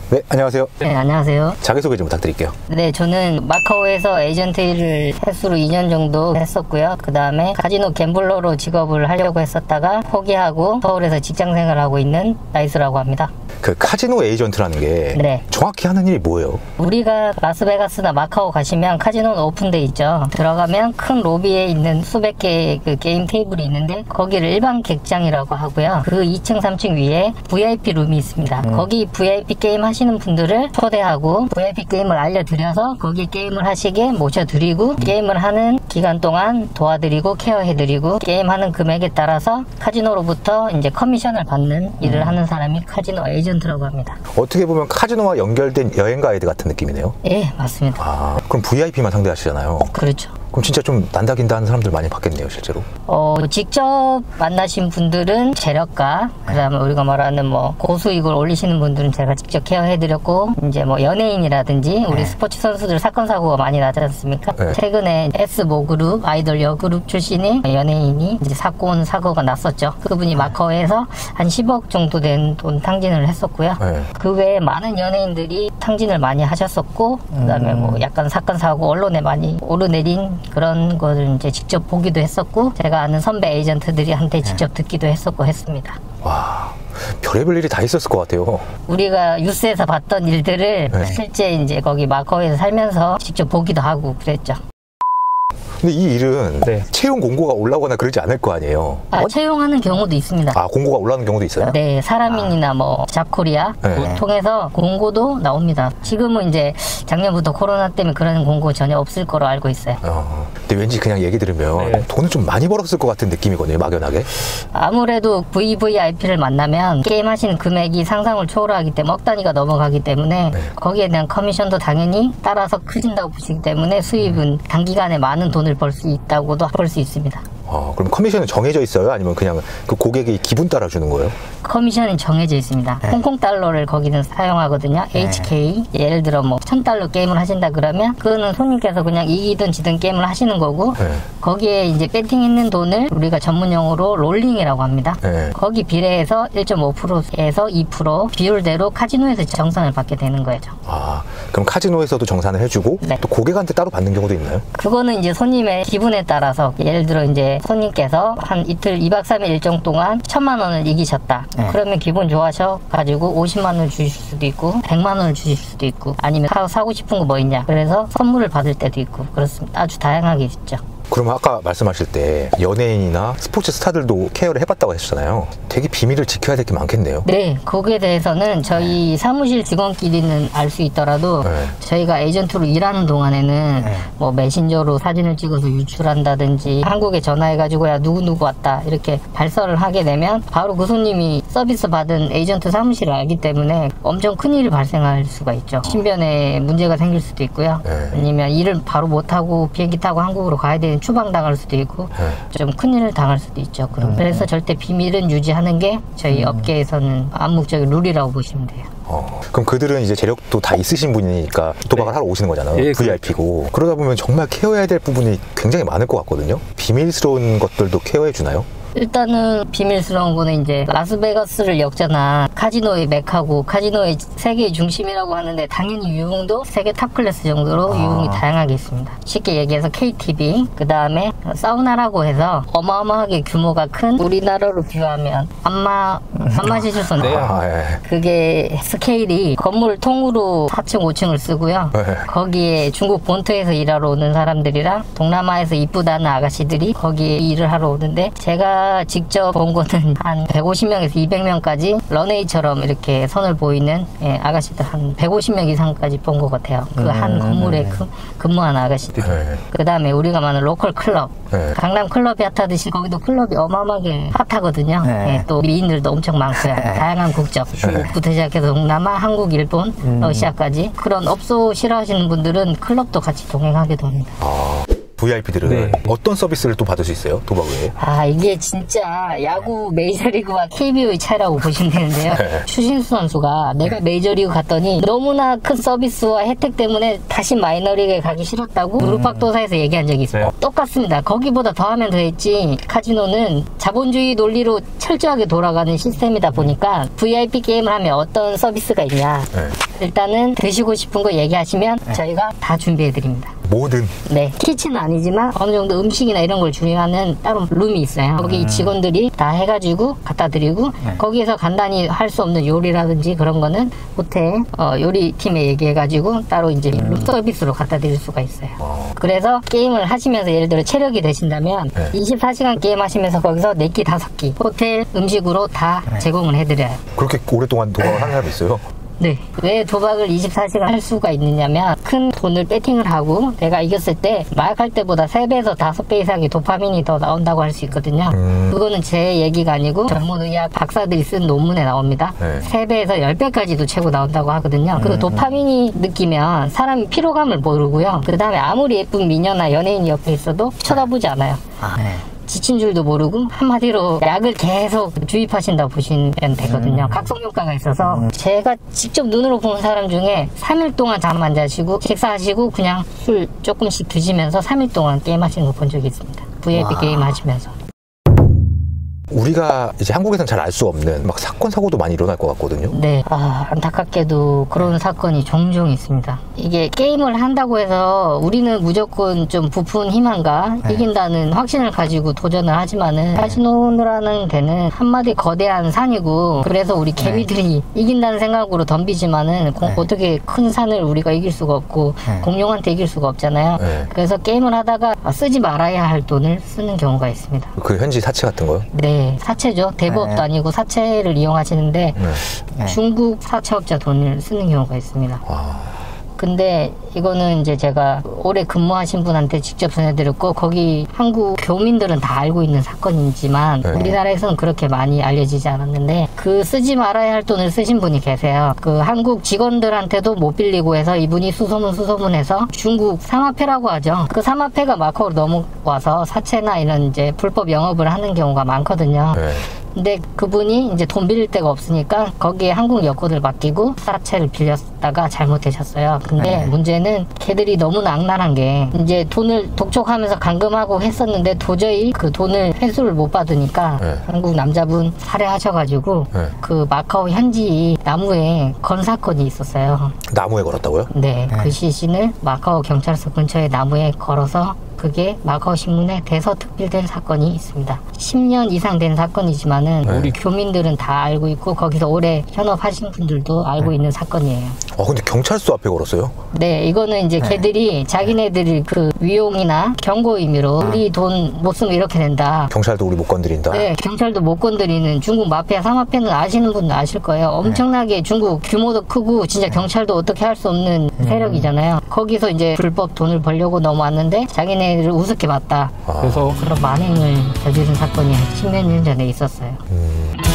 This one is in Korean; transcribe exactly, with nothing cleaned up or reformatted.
네, 안녕하세요. 네, 안녕하세요. 자기소개 좀 부탁드릴게요. 네, 저는 마카오에서 에이전트 일을 횟수로 이 년 정도 했었고요. 그 다음에 카지노 갬블러로 직업을 하려고 했었다가 포기하고 서울에서 직장생활을 하고 있는 나이스라고 합니다. 그 카지노 에이전트라는 게 네. 정확히 하는 일이 뭐예요? 우리가 라스베가스나 마카오 가시면 카지노는 오픈돼 있죠. 들어가면 큰 로비에 있는 수백 개의 그 게임 테이블이 있는데 거기를 일반 객장이라고 하고요. 그 이 층, 삼 층 위에 브이아이피 룸이 있습니다. 음. 거기 브이아이피 게임 하시는 분들을 초대하고 브이아이피 게임을 알려드려서 거기 게임을 하시게 모셔드리고 게임을 하는 기간 동안 도와드리고 케어해드리고 게임하는 금액에 따라서 카지노로부터 이제 커미션을 받는 일을 음. 하는 사람이 카지노 에이전트라고 합니다. 어떻게 보면 카지노와 연결된 여행 가이드 같은 느낌이네요. 예, 맞습니다. 아, 그럼 브이아이피만 상대하시잖아요. 그렇죠. 그럼 진짜 좀 난다긴다 하는 사람들 많이 봤겠네요, 실제로. 어, 직접 만나신 분들은 재력가, 그 다음에 우리가 말하는 뭐 고수익을 올리시는 분들은 제가 직접 케어해드렸고, 이제 뭐 연예인이라든지 우리 네. 스포츠 선수들 사건 사고가 많이 나지 않습니까? 네. 최근에 S모 그룹, 아이돌 여그룹 출신의 연예인이 이제 사건 사고가 났었죠. 그분이 마카오에서 한 십억 정도 된 돈 탕진을 했었고요. 네. 그 외에 많은 연예인들이 탕진을 많이 하셨었고, 그 다음에 음. 뭐 약간 사건 사고 언론에 많이 오르내린 그런 거를 이제 직접 보기도 했었고, 제가 아는 선배 에이전트들이 한테 직접 듣기도 했었고 했습니다. 와, 별의별 일이 다 있었을 것 같아요. 우리가 뉴스에서 봤던 일들을 네. 실제 이제 거기 마카오에서 살면서 직접 보기도 하고 그랬죠. 근데 이 일은 네. 채용 공고가 올라오거나 그러지 않을 거 아니에요? 아, 어? 채용하는 경우도 있습니다. 아, 공고가 올라오는 경우도 있어요? 네, 사람인이나 아. 뭐 잡코리아 네. 통해서 공고도 나옵니다. 지금은 이제 작년부터 코로나 때문에 그런 공고 전혀 없을 거로 알고 있어요. 어, 근데 왠지 그냥 얘기 들으면 네. 돈을 좀 많이 벌었을 것 같은 느낌이거든요, 막연하게. 아무래도 브이브이아이피를 만나면 게임 하시는 금액이 상상을 초월하기 때문에 억 단위가 넘어가기 때문에 네. 거기에 대한 커미션도 당연히 따라서 커진다고 보시기 때문에 수입은 음. 단기간에 많은 돈을 벌 수 있다고도 볼 수 있습니다. 어, 그럼 커미션은 정해져 있어요? 아니면 그냥 그 고객이 기분 따라 주는 거예요? 커미션은 정해져 있습니다. 네. 홍콩 달러를 거기는 사용하거든요. 네. 에이치케이. 예를 들어 뭐 천 달러 게임을 하신다 그러면 그거는 손님께서 그냥 이기든 지든 게임을 하시는 거고 네. 거기에 이제 배팅 있는 돈을 우리가 전문용어로 롤링이라고 합니다. 네. 거기 비례해서 일 점 오 퍼센트에서 이 퍼센트 비율대로 카지노에서 정산을 받게 되는 거죠. 아, 그럼 카지노에서도 정산을 해주고 네. 또 고객한테 따로 받는 경우도 있나요? 그거는 이제 손님의 기분에 따라서 예를 들어 이제 손님께서 한 이틀 이박 삼일 일정 동안 천만 원을 이기셨다. 네. 그러면 기분 좋아서 가지고 오십만 원을 주실 수도 있고 백만 원을 주실 수도 있고 아니면 사, 사고 싶은 거 뭐 있냐 그래서 선물을 받을 때도 있고 그렇습니다. 아주 다양하게 있죠. 그럼 아까 말씀하실 때 연예인이나 스포츠 스타들도 케어를 해봤다고 하셨잖아요. 되게 비밀을 지켜야 될 게 많겠네요. 네, 거기에 대해서는 저희 사무실 직원끼리는 알 수 있더라도 네. 저희가 에이전트로 일하는 동안에는 네. 뭐 메신저로 사진을 찍어서 유출한다든지 한국에 전화해가지고 야 누구누구 왔다 이렇게 발설을 하게 되면 바로 그 손님이 서비스 받은 에이전트 사무실을 알기 때문에 엄청 큰일이 발생할 수가 있죠. 신변에 문제가 생길 수도 있고요. 네. 아니면 일을 바로 못하고 비행기 타고 한국으로 가야 되는 추방당할 수도 있고 네. 좀 큰일을 당할 수도 있죠. 그럼 음. 그래서 절대 비밀은 유지하는 게 저희 음. 업계에서는 암묵적인 룰이라고 보시면 돼요. 어, 그럼 그들은 이제 재력도 다 있으신 분이니까 도박을 네. 하러 오시는 거잖아요. 예, 브이아이피고. 그렇죠. 그러다 보면 정말 케어해야 될 부분이 굉장히 많을 것 같거든요. 비밀스러운 것들도 케어해 주나요? 일단은 비밀스러운 거는 이제 라스베가스를 역전한 카지노의 맥하고 카지노의 세계의 중심이라고 하는데 당연히 유흥도 세계 탑 클래스 정도로 아. 유흥이 다양하게 있습니다. 쉽게 얘기해서 케이티비, 그 다음에 사우나라고 해서 어마어마하게 규모가 큰 우리나라로 비유하면 안마, 안마 시술소인데요. 아, 예. 그게 스케일이 건물 통으로 사 층, 오 층을 쓰고요. 예. 거기에 중국 본토에서 일하러 오는 사람들이랑 동남아에서 이쁘다는 아가씨들이 거기에 일을 하러 오는데 제가 직접 본 거는 한 백오십 명에서 이백 명까지 런웨이처럼 이렇게 선을 보이는 예, 아가씨들 한 백오십 명 이상까지 본 것 같아요. 그 한 음, 건물에 그, 근무하는 아가씨들. 네. 그 다음에 우리가 말하는 로컬 클럽. 네. 강남 클럽이 핫하듯이 거기도 클럽이 어마어마하게 핫하거든요. 네. 예, 또 미인들도 엄청 많고요. 네. 다양한 국적. 중국부터 시작해서 동남아, 한국, 일본, 음. 러시아까지. 그런 업소 싫어하시는 분들은 클럽도 같이 동행하게 됩니다. 아. 브이아이피들은 네. 어떤 서비스를 또 받을 수 있어요? 도박 외에? 아, 이게 진짜 야구 메이저리그와 케이비오의 차이라고 보시면 되는데요. 네. 추신수 선수가 내가 메이저리그 갔더니 너무나 큰 서비스와 혜택 때문에 다시 마이너리그에 가기 싫었다고 무릎팍도사에서 얘기한 적이 있어요. 네. 똑같습니다. 거기보다 더 하면 더 했지. 카지노는 자본주의 논리로 철저하게 돌아가는 시스템이다 보니까 브이아이피 게임을 하면 어떤 서비스가 있냐. 네. 일단은 드시고 싶은 거 얘기하시면 저희가 다 준비해드립니다. 뭐든. 네, 키친은 아니지만 어느 정도 음식이나 이런 걸 준비하는 따로 룸이 있어요. 거기 직원들이 다 해가지고 갖다 드리고 네. 거기에서 간단히 할 수 없는 요리라든지 그런 거는 호텔 어, 요리팀에 얘기해가지고 따로 이제 룸 서비스로 갖다 드릴 수가 있어요. 그래서 게임을 하시면서 예를 들어 체력이 되신다면 네. 이십사 시간 게임 하시면서 거기서 네 끼, 다섯 끼 호텔 음식으로 다 제공을 해드려요. 그렇게 오랫동안 도박을 하는 사람이 있어요? 네. 왜 도박을 이십사 시간 할 수가 있느냐면 큰 돈을 배팅을 하고 내가 이겼을 때 마약할 때보다 세 배에서 다섯 배 이상의 도파민이 더 나온다고 할 수 있거든요. 음. 그거는 제 얘기가 아니고 전문의학 박사들이 쓴 논문에 나옵니다. 네. 세 배에서 열 배까지도 최고 나온다고 하거든요. 그 도파민이 느끼면 사람이 피로감을 모르고요. 그 다음에 아무리 예쁜 미녀나 연예인이 옆에 있어도 쳐다보지 않아요. 아, 네. 지친 줄도 모르고 한마디로 약을 계속 주입하신다고 보시면 되거든요. 각성효과가 있어서 제가 직접 눈으로 본 사람 중에 삼 일 동안 잠 안 자시고 식사하시고 그냥 술 조금씩 드시면서 삼 일 동안 게임하시는 거 본 적이 있습니다. 브이아이피 와. 게임 하시면서. 우리가 이제 한국에선 잘 알 수 없는 막 사건 사고도 많이 일어날 것 같거든요. 네, 아, 안타깝게도 그런 사건이 종종 있습니다. 이게 게임을 한다고 해서 우리는 무조건 좀 부푼 희망과 네. 이긴다는 확신을 가지고 도전을 하지만은 카지노라는 데는 한마디 거대한 산이고 그래서 우리 개미들이 이긴다는 생각으로 덤비지만은 공- 네. 어떻게 큰 산을 우리가 이길 수가 없고 네. 공룡한테 이길 수가 없잖아요. 네. 그래서 게임을 하다가 쓰지 말아야 할 돈을 쓰는 경우가 있습니다. 그 현지 사채 같은 거요? 네, 사채죠. 대부업도 네. 아니고 사채를 이용하시는데 네. 네. 중국 사채업자 돈을 쓰는 경우가 있습니다. 아, 근데 이거는 이제 제가 오래 근무하신 분한테 직접 전해드렸고 거기 한국 교민들은 다 알고 있는 사건이지만 네. 우리나라에서는 그렇게 많이 알려지지 않았는데 그 쓰지 말아야 할 돈을 쓰신 분이 계세요. 그 한국 직원들한테도 못 빌리고 해서 이분이 수소문 수소문해서 중국 삼화폐라고 하죠. 그 삼화폐가 마카오로 넘어와서 사채나 이런 이제 불법 영업을 하는 경우가 많거든요. 네. 근데 그분이 이제 돈 빌릴 데가 없으니까 거기에 한국 여권을 맡기고 사채를 빌렸다가 잘못되셨어요. 근데 네. 문제는 걔들이 너무 악랄한 게 이제 돈을 독촉하면서 감금하고 했었는데 도저히 그 돈을 회수를 못 받으니까 네. 한국 남자분 살해하셔가지고 네. 그 마카오 현지 나무에 건 사건이 있었어요. 나무에 걸었다고요? 네, 네. 그 시신을 마카오 경찰서 근처에 나무에 걸어서 그게 마카오 신문에 대서특필된 사건이 있습니다. 십 년 이상 된 사건이지만은 네. 우리 교민들은 다 알고 있고 거기서 오래 현업하신 분들도 알고 있는 사건이에요. 어, 근데 경찰서 앞에 걸었어요? 네, 이거는 이제 걔들이 자기네들이 그 위용이나 경고 의미로 우리 돈 못 쓰면 이렇게 된다. 경찰도 우리 못 건드린다? 네, 경찰도 못 건드리는 중국 마피아, 삼마피아는 아시는 분들 아실 거예요. 엄청나게 중국 규모도 크고 진짜 경찰도 어떻게 할 수 없는 세력이잖아요. 거기서 이제 불법 돈을 벌려고 넘어왔는데 자기네를 우습게 봤다. 아, 그래서 그런 만행을 저지른 사건이 십몇 년 전에 있었어요. 음.